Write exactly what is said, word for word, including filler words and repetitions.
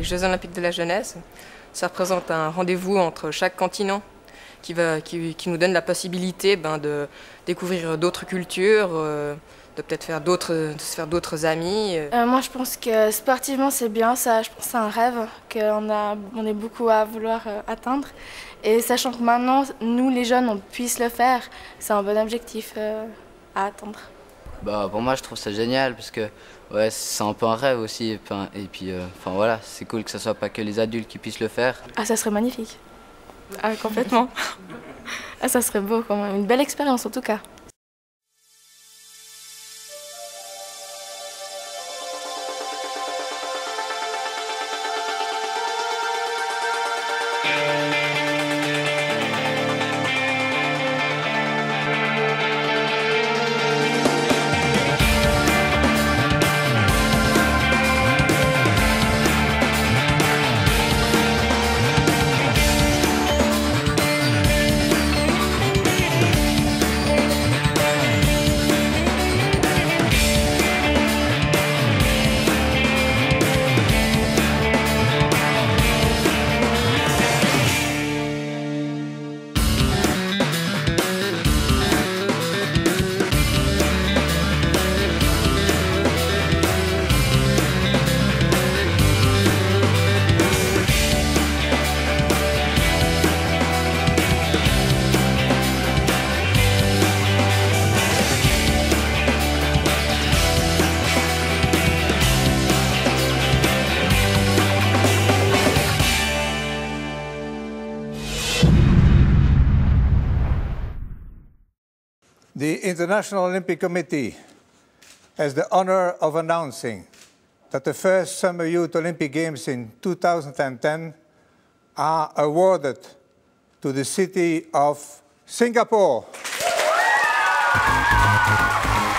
Jeux Olympiques de la Jeunesse. Ça représente un rendez-vous entre chaque continent qui, va, qui, qui nous donne la possibilité ben, de découvrir d'autres cultures, euh, de peut-être faire d'autres, de se faire d'autres amis. Euh, moi, je pense que sportivement, c'est bien. Ça, je pense que c'est un rêve qu'on a, on est beaucoup à vouloir euh, atteindre. Et sachant que maintenant, nous, les jeunes, on puisse le faire, c'est un bon objectif euh, à atteindre. Bah, pour moi, je trouve ça génial parce que ouais, c'est un peu un rêve aussi. Et puis, et puis euh, enfin, voilà, c'est cool que ce soit pas que les adultes qui puissent le faire. Ah, ça serait magnifique. Ah, complètement. Ah, ça serait beau quand même. Une belle expérience en tout cas. The International Olympic Committee has the honor of announcing that the first Summer Youth Olympic Games in two thousand ten are awarded to the city of Singapore.